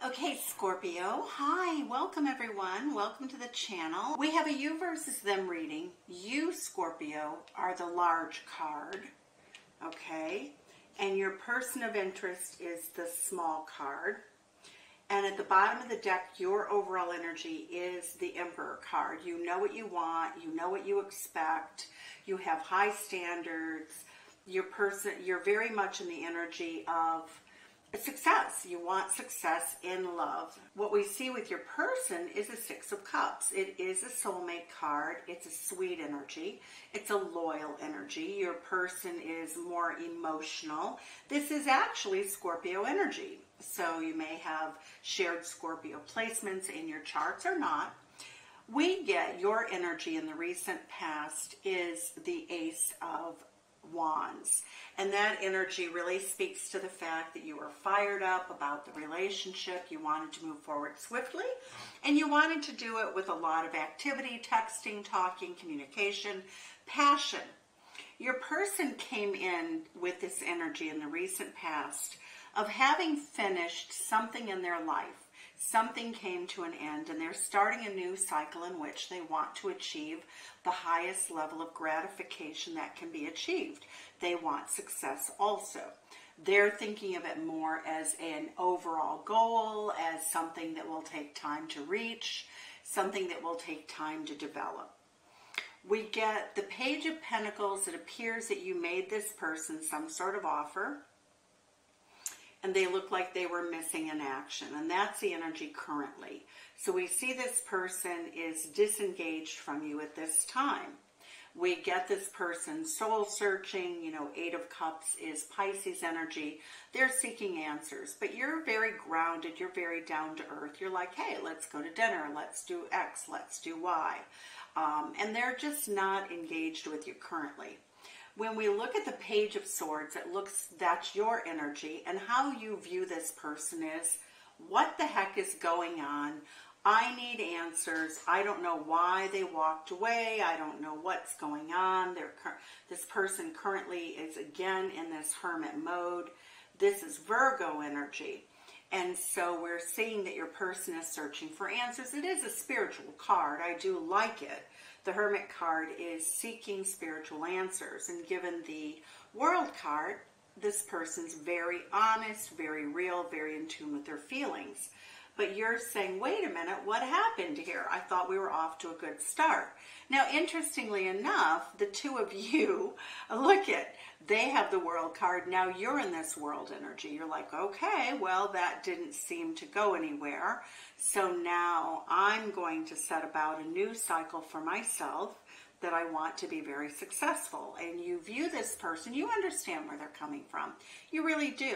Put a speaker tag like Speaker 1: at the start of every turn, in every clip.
Speaker 1: Okay, Scorpio. Hi, welcome everyone. Welcome to the channel. We have a you versus them reading. You, Scorpio, are the large card, okay? And your person of interest is the small card. And at the bottom of the deck, your overall energy is the Emperor card. You know what you want. You know what you expect. You have high standards. You're very much in the energy of success. You want success in love. What we see with your person is a Six of Cups. It is a soulmate card. It's a sweet energy. It's a loyal energy. Your person is more emotional. This is actually Scorpio energy. So you may have shared Scorpio placements in your charts or not. We get your energy in the recent past is the Ace of Wands, and that energy really speaks to the fact that you were fired up about the relationship. You wanted to move forward swiftly, and you wanted to do it with a lot of activity, texting, talking, communication, passion. Your person came in with this energy in the recent past of having finished something in their life. Something came to an end, and they're starting a new cycle in which they want to achieve the highest level of gratification that can be achieved. They want success also. They're thinking of it more as an overall goal, as something that will take time to reach, something that will take time to develop. We get the Page of Pentacles. It appears that you made this person some sort of offer, and they look like they were missing in action, and that's the energy currently. So we see this person is disengaged from you at this time. We get this person soul searching. You know, Eight of Cups is Pisces energy. They're seeking answers, but you're very grounded. You're very down to earth. You're like, hey, let's go to dinner. Let's do X. Let's do Y. And they're just not engaged with you currently. When we look at the Page of Swords, that's your energy, and how you view this person is, what the heck is going on? I need answers. I don't know why they walked away. I don't know what's going on. This person currently is again in this hermit mode. This is Virgo energy. And so we're seeing that your person is searching for answers. It is a spiritual card. I do like it. The Hermit card is seeking spiritual answers. And given the World card, this person's very honest, very real, very in tune with their feelings. But you're saying, wait a minute, what happened here? I thought we were off to a good start. Now, interestingly enough, the two of you, look at, they have the World card. Now you're in this World energy. You're like, okay, well, that didn't seem to go anywhere. So now I'm going to set about a new cycle for myself that I want to be very successful. And you view this person, you understand where they're coming from. You really do.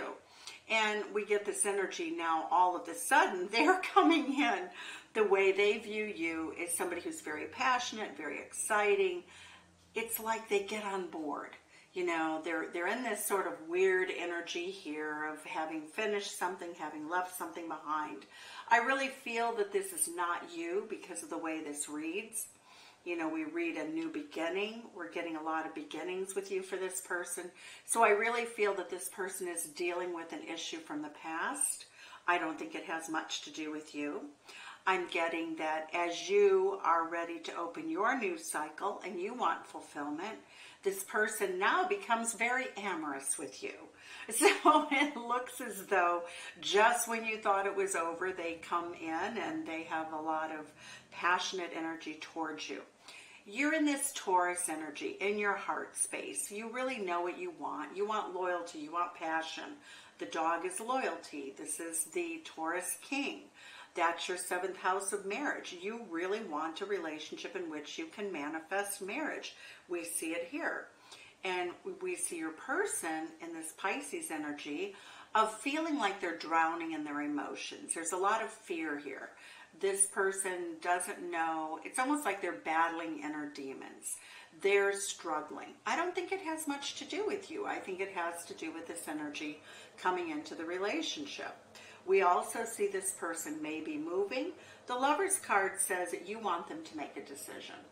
Speaker 1: And we get this energy now, all of a sudden, they're coming in. The way they view you is somebody who's very passionate, very exciting. It's like they get on board. You know, they're in this sort of weird energy here of having finished something, having left something behind. I really feel that this is not you because of the way this reads. You know, we read a new beginning. We're getting a lot of beginnings with you for this person. So I really feel that this person is dealing with an issue from the past. I don't think it has much to do with you. I'm getting that as you are ready to open your new cycle and you want fulfillment, this person now becomes very amorous with you. So it looks as though just when you thought it was over, they come in and they have a lot of passionate energy towards you. You're in this Taurus energy, in your heart space. You really know what you want. You want loyalty. You want passion. The dog is loyalty. This is the Taurus king. That's your 7th house of marriage. You really want a relationship in which you can manifest marriage. We see it here. And we see your person in this Pisces energy of feeling like they're drowning in their emotions. There's a lot of fear here. This person doesn't know. It's almost like they're battling inner demons. They're struggling. I don't think it has much to do with you. I think it has to do with this energy coming into the relationship. We also see this person may be moving. The Lover's card says that you want them to make a decision.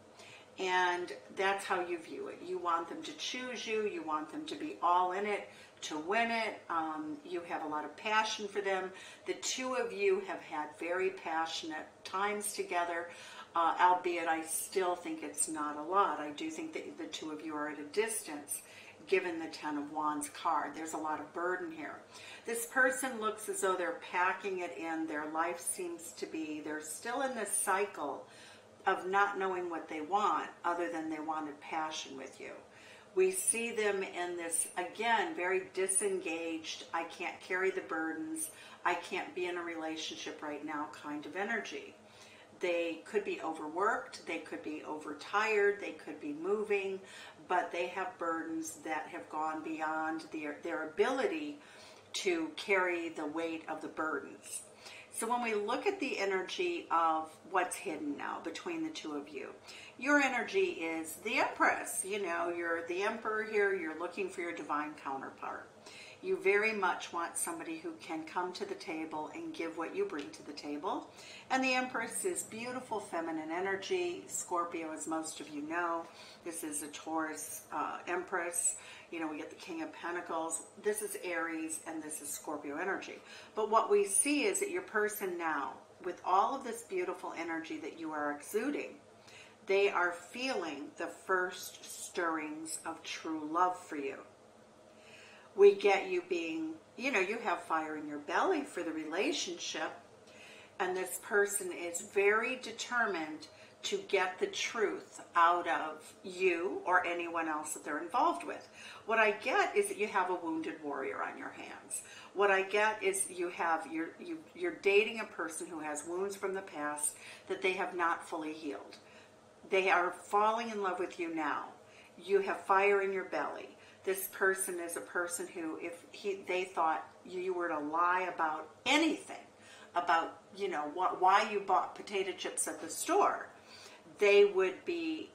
Speaker 1: And that's how you view it. You want them to choose you. You want them to be all in it, to win it. You have a lot of passion for them. The two of you have had very passionate times together, albeit I still think it's not a lot. I do think that the two of you are at a distance, given the Ten of Wands card. There's a lot of burden here. This person looks as though they're packing it in. Their life seems to be, they're still in this cycle of not knowing what they want, other than they wanted passion with you. We see them in this, again, very disengaged, I can't carry the burdens, I can't be in a relationship right now kind of energy. They could be overworked, they could be overtired, they could be moving, but they have burdens that have gone beyond their ability to carry the weight of the burdens. So when we look at the energy of what's hidden now between the two of you, your energy is the Empress. You know, you're the Emperor here. You're looking for your divine counterpart. You very much want somebody who can come to the table and give what you bring to the table. And the Empress is beautiful feminine energy. Scorpio, as most of you know, this is a Taurus Empress. You know, we get the King of Pentacles. This is Aries, and this is Scorpio energy. But what we see is that your person now, with all of this beautiful energy that you are exuding, they are feeling the first stirrings of true love for you. We get you being, you know, you have fire in your belly for the relationship, and this person is very determined to get the truth out of you or anyone else that they're involved with. What I get is that you have a wounded warrior on your hands. What I get is you're dating a person who has wounds from the past that they have not fully healed. They are falling in love with you now. You have fire in your belly. This person is a person who, if they thought you were to lie about anything, about, you know, why you bought potato chips at the store, they would be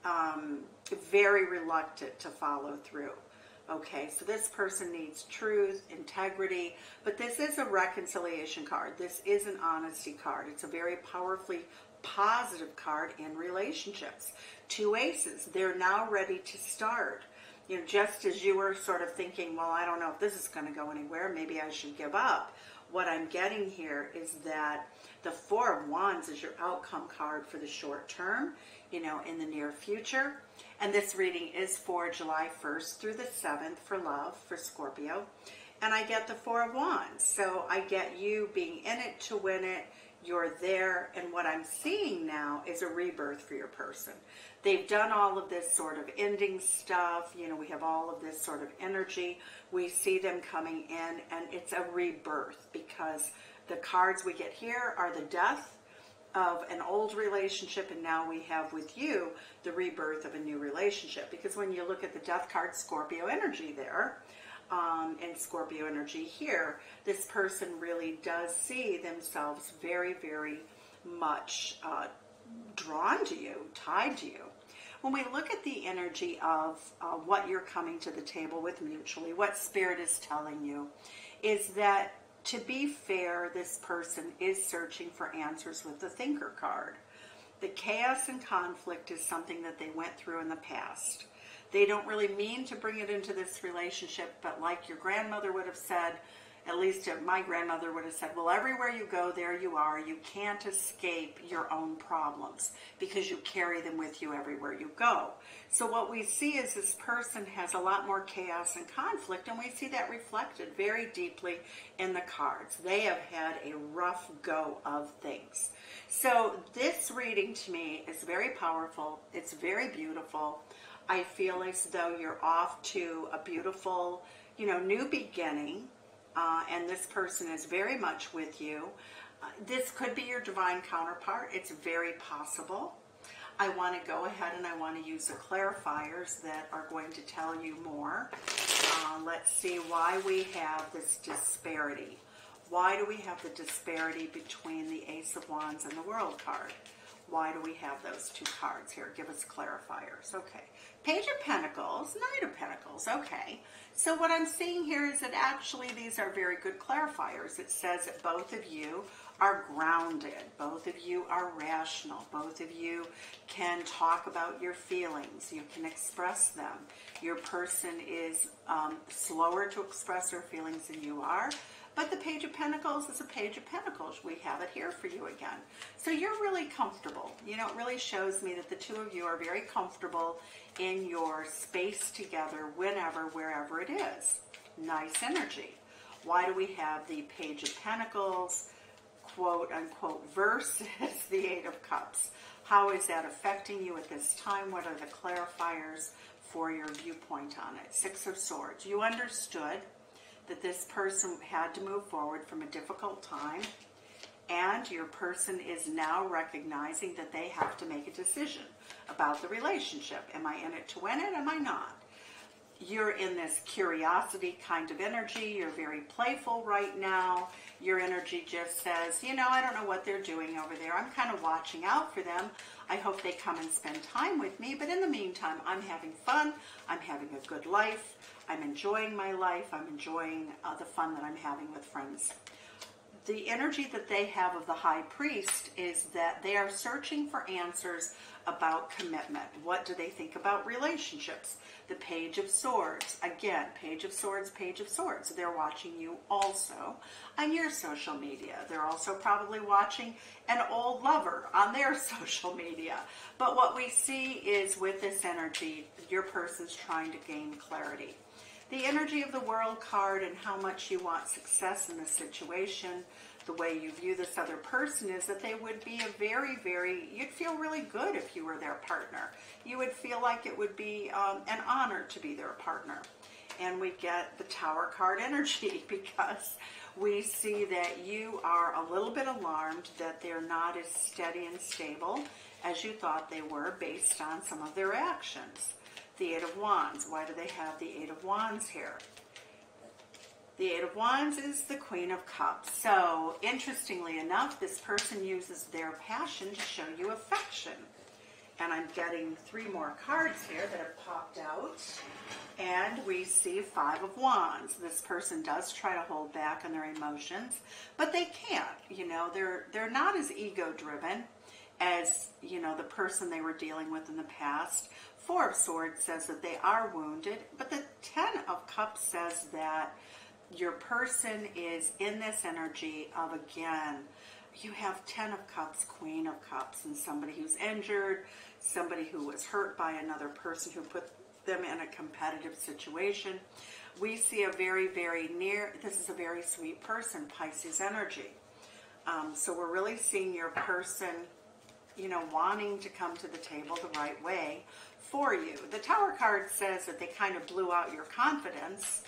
Speaker 1: very reluctant to follow through. Okay, so this person needs truth, integrity, but this is a reconciliation card. This is an honesty card. It's a very powerfully positive card in relationships. Two aces. They're now ready to start. You know, just as you were sort of thinking, well, I don't know if this is going to go anywhere, maybe I should give up. What I'm getting here is that the Four of Wands is your outcome card for the short term, you know, in the near future. And this reading is for July 1st through the 7th for love, for Scorpio. And I get the Four of Wands. So I get you being in it to win it. You're there. And what I'm seeing now is a rebirth for your person. They've done all of this sort of ending stuff. You know, we have all of this sort of energy. We see them coming in, and it's a rebirth, because the cards we get here are the death of an old relationship, and now we have with you the rebirth of a new relationship. Because when you look at the death card, Scorpio energy there, and Scorpio energy here, this person really does see themselves very, very much drawn to you, tied to you. When we look at the energy of what you're coming to the table with mutually, what Spirit is telling you is that, to be fair, this person is searching for answers with the Thinker card. The chaos and conflict is something that they went through in the past. They don't really mean to bring it into this relationship, but like your grandmother would have said, at least my grandmother would have said, well, everywhere you go, there you are. You can't escape your own problems because you carry them with you everywhere you go. So what we see is this person has a lot more chaos and conflict, and we see that reflected very deeply in the cards. They have had a rough go of things. So this reading to me is very powerful. It's very beautiful. I feel as though you're off to a beautiful, you know, new beginning. And this person is very much with you. This could be your divine counterpart. It's very possible. I want to go ahead and I want to use the clarifiers that are going to tell you more. Let's see why we have this disparity. Why do we have the disparity between the Ace of Wands and the World card? Why do we have those two cards here? Give us clarifiers. Okay. Page of Pentacles, Knight of Pentacles. Okay. So what I'm seeing here is that actually these are very good clarifiers. It says that both of you are grounded. Both of you are rational. Both of you can talk about your feelings. You can express them. Your person is slower to express their feelings than you are. But the Page of Pentacles is a Page of Pentacles. We have it here for you again. So you're really comfortable. You know, it really shows me that the two of you are very comfortable in your space together whenever, wherever it is. Nice energy. Why do we have the Page of Pentacles, quote unquote, versus the Eight of Cups? How is that affecting you at this time? What are the clarifiers for your viewpoint on it? Six of Swords. You understood that this person had to move forward from a difficult time, and your person is now recognizing that they have to make a decision about the relationship. Am I in it to win it? Am I not? You're in this curiosity kind of energy. You're very playful right now. Your energy just says, you know, I don't know what they're doing over there. I'm kind of watching out for them. I hope they come and spend time with me. But in the meantime, I'm having fun. I'm having a good life. I'm enjoying my life. I'm enjoying the fun that I'm having with friends. The energy that they have of the High Priest is that they are searching for answers about commitment. What do they think about relationships? The Page of Swords. Again, Page of Swords, Page of Swords. They're watching you also on your social media. They're also probably watching an old lover on their social media. But what we see is with this energy, your person's trying to gain clarity. The energy of the World card and how much you want success in this situation, the way you view this other person is that they would be a very, you'd feel really good if you were their partner. You would feel like it would be an honor to be their partner. And we get the Tower card energy because we see that you are a little bit alarmed that they're not as steady and stable as you thought they were based on some of their actions. The Eight of Wands. Why do they have the Eight of Wands here? The Eight of Wands is the Queen of Cups. So, interestingly enough, this person uses their passion to show you affection. And I'm getting 3 more cards here that have popped out. And we see 5 of Wands. This person does try to hold back on their emotions, but they can't. You know, they're not as ego-driven as, you know, the person they were dealing with in the past. 4 of Swords says that they are wounded, but the 10 of Cups says that your person is in this energy of, again, you have 10 of Cups, Queen of Cups, and somebody who's injured, somebody who was hurt by another person who put them in a competitive situation. We see a very, this is a very sweet person, Pisces energy. So we're really seeing your person, you know, wanting to come to the table the right way for you. The Tower card says that they kind of blew out your confidence,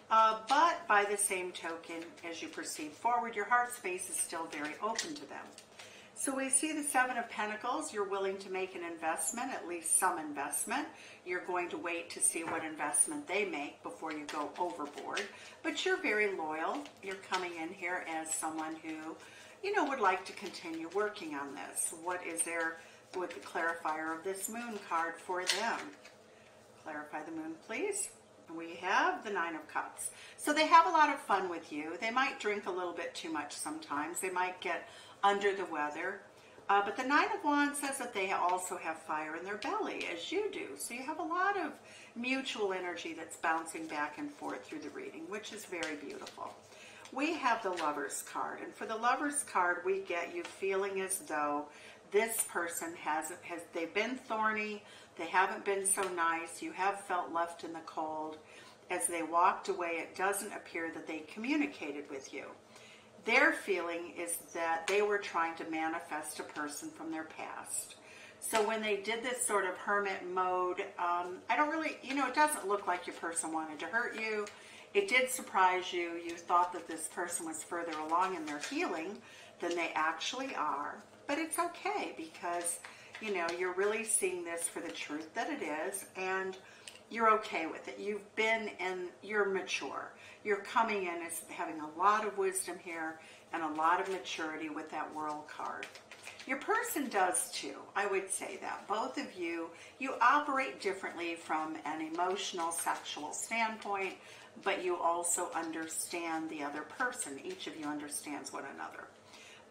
Speaker 1: but by the same token, as you proceed forward, your heart space is still very open to them. So we see the 7 of Pentacles. You're willing to make an investment, at least some investment. You're going to wait to see what investment they make before you go overboard. But you're very loyal. You're coming in here as someone who, you know, would like to continue working on this. What is there with the clarifier of this Moon card for them? Clarify the Moon, please. We have the 9 of Cups. So they have a lot of fun with you. They might drink a little bit too much sometimes. They might get under the weather. But the 9 of Wands says that they also have fire in their belly, as you do. So you have a lot of mutual energy that's bouncing back and forth through the reading, which is very beautiful. We have the Lovers card. And for the Lovers card, we get you feeling as though this person they've been thorny. They haven't been so nice. You have felt left in the cold. As they walked away, it doesn't appear that they communicated with you. Their feeling is that they were trying to manifest a person from their past. So when they did this sort of hermit mode, I don't really, you know, it doesn't look like your person wanted to hurt you. It did surprise you. You thought that this person was further along in their healing than they actually are. But it's okay because, you know, you're really seeing this for the truth that it is, and you're okay with it. You've been and you're mature. You're coming in as having a lot of wisdom here and a lot of maturity with that World card. Your person does too. I would say that. Both of you, you operate differently from an emotional, sexual standpoint, but you also understand the other person. Each of you understands one another.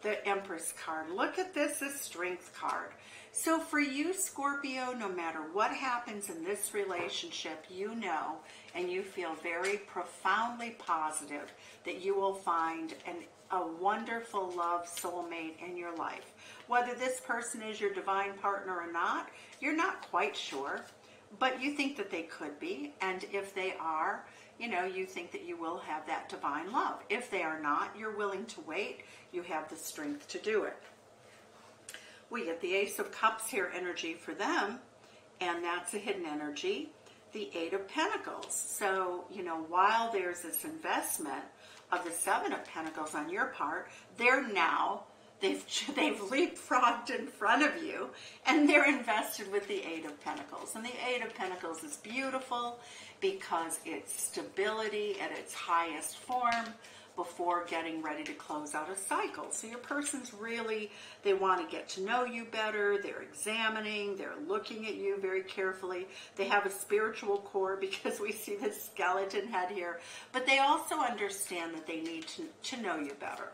Speaker 1: the Empress card. Look at this, the Strength card. So for you, Scorpio, no matter what happens in this relationship, you know, and you feel very profoundly positive that you will find a wonderful love soulmate in your life. Whether this person is your divine partner or not, you're not quite sure, but you think that they could be. And if they are, you know, you think that you will have that divine love. If they are not, you're willing to wait. You have the strength to do it. We get the Ace of Cups here energy for them, and that's a hidden energy. The Eight of Pentacles. So, you know, while there's this investment of the Seven of Pentacles on your part, they've leapfrogged in front of you, and they're invested with the Eight of Pentacles. And the Eight of Pentacles is beautiful because it's stability at its highest form before getting ready to close out a cycle. So your person's really, they want to get to know you better, they're examining, they're looking at you very carefully. They have a spiritual core because we see this skeleton head here, but they also understand that they need to know you better.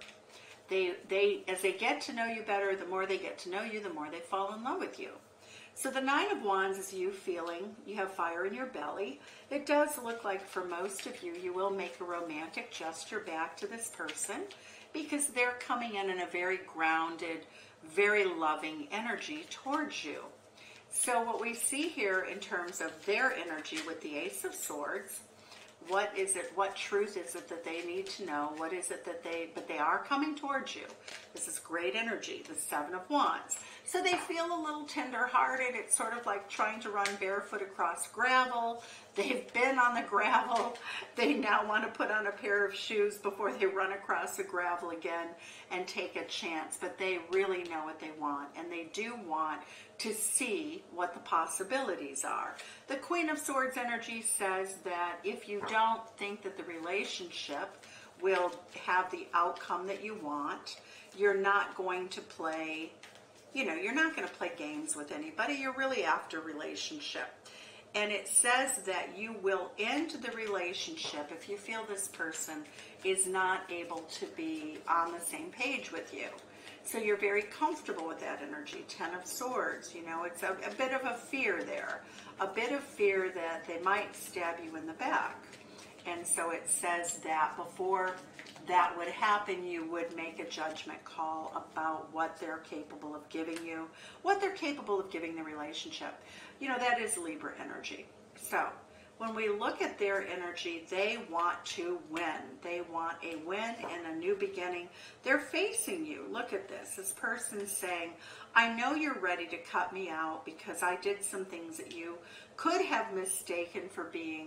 Speaker 1: As they get to know you better, the more they get to know you, the more they fall in love with you. So the Nine of Wands is you feeling you have fire in your belly. It does look like for most of you, you will make a romantic gesture back to this person because they're coming in a very grounded, very loving energy towards you. So what we see here in terms of their energy with the Ace of Swords, what is it? What truth is it that they need to know? What is it that but they are coming towards you. This is great energy, the Seven of Wands. So they feel a little tender-hearted. It's sort of like trying to run barefoot across gravel. They've been on the gravel. They now want to put on a pair of shoes before they run across the gravel again and take a chance. But they really know what they want, and they do want to see what the possibilities are. The Queen of Swords energy says that if you don't think that the relationship will have the outcome that you want, you're not going to play, you're not going to play games with anybody. You're really after a relationship. And it says that you will end the relationship if you feel this person is not able to be on the same page with you. So you're very comfortable with that energy. Ten of Swords, it's a bit of a fear there. A bit of fear that they might stab you in the back. And so it says that before that would happen, you would make a judgment call about what they're capable of giving you, what they're capable of giving the relationship. That is Libra energy. So when we look at their energy, they want to win. They want a win and a new beginning. They're facing you. Look at this. This person's saying, I know you're ready to cut me out because I did some things that you could have mistaken for being,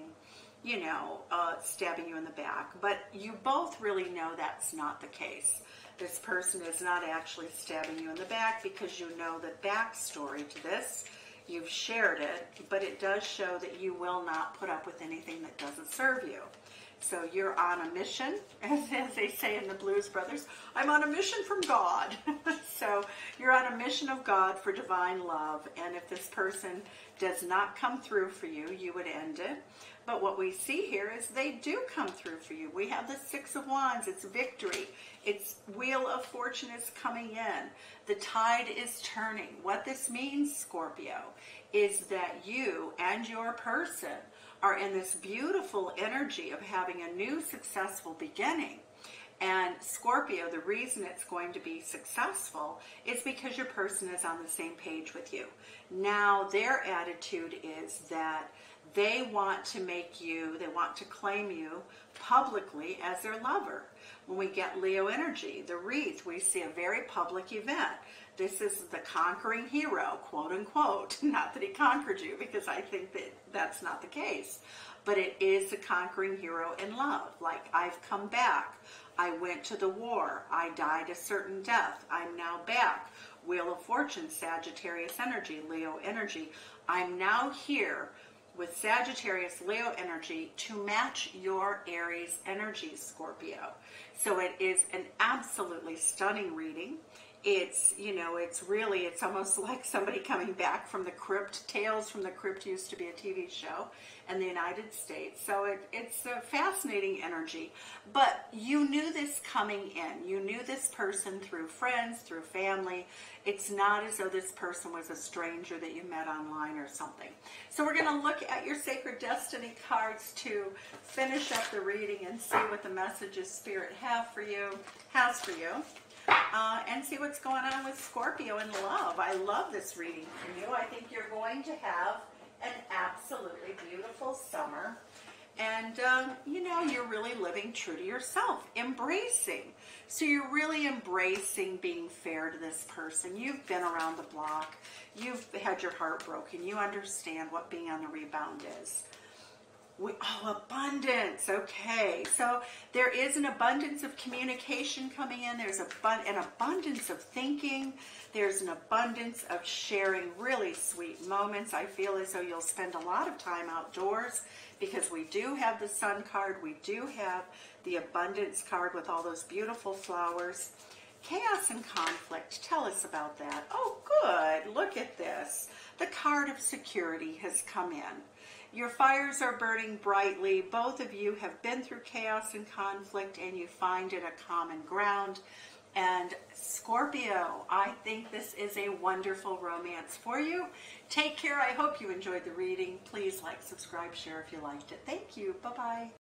Speaker 1: stabbing you in the back. But you both really know that's not the case. This person is not actually stabbing you in the back because you know the backstory to this. You've shared it, but it does show that you will not put up with anything that doesn't serve you. So you're on a mission, as they say in the Blues Brothers. I'm on a mission from God. So you're on a mission of God for divine love, and if this person does not come through for you, you would end it. But what we see here is they do come through for you. We have the Six of Wands. It's victory. It's Wheel of Fortune is coming in. The tide is turning. What this means, Scorpio, is that you and your person are in this beautiful energy of having a new successful beginning. And Scorpio, the reason it's going to be successful is because your person is on the same page with you. Now, their attitude is that they want to they want to claim you publicly as their lover. When we get Leo energy, the wreath, we see a very public event. This is the conquering hero, quote unquote. Not that he conquered you, because I think that that's not the case. But it is the conquering hero in love. Like, I've come back. I went to the war. I died a certain death. I'm now back. Wheel of Fortune, Sagittarius energy, Leo energy. I'm now here with Sagittarius, Leo energy to match your Aries energy, Scorpio. So it is an absolutely stunning reading. It's, you know, it's almost like somebody coming back from the crypt. Tales from the Crypt used to be a TV show in the United States. So it's a fascinating energy. But you knew this coming in. You knew this person through friends, through family. It's not as though this person was a stranger that you met online or something. So we're going to look at your Sacred Destiny cards to finish up the reading and see what the messages Spirit has for you. And see what's going on with Scorpio in love. I love this reading for you. I think you're going to have an absolutely beautiful summer. And, you know, you're really living true to yourself, embracing. So you're really embracing being fair to this person. You've been around the block. You've had your heart broken. You understand what being on the rebound is. Abundance. Okay, so there is an abundance of communication coming in. There's an abundance of thinking. There's an abundance of sharing really sweet moments. I feel as though you'll spend a lot of time outdoors because we do have the Sun card. We do have the Abundance card with all those beautiful flowers. Chaos and conflict. Tell us about that. Oh, good. Look at this. The card of security has come in. Your fires are burning brightly. Both of you have been through chaos and conflict, and you find it a common ground. And Scorpio, I think this is a wonderful romance for you. Take care. I hope you enjoyed the reading. Please like, subscribe, share if you liked it. Thank you. Bye-bye.